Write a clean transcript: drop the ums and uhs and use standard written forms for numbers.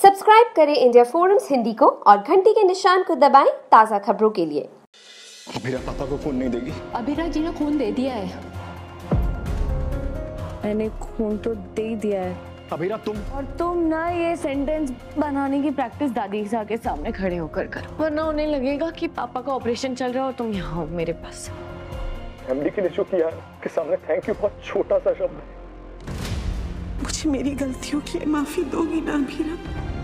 Subscribe करें India forums Hindi को और घंटी के निशान को दबाएं ताज़ा खबरों के लिए। अभिरा पापा को खून नहीं देगी। अभिरा जी ने खून दे दिया है। मैंने खून तो दे ही दिया है। अभिरा तुम ना ये सेंटेंस बनाने की प्रैक्टिस दादी साहब के सामने खड़े होकर करो, वरना उन्हें लगेगा कि पापा का ऑपरेशन चल रहा है और तुम यहाँ हो मेरे पास। एमडी के लिए जो किया के सामने थैंक यू बहुत छोटा सा शब्द है। मुझे मेरी गलतियों के लिए माफी दोगी ना अभिरा?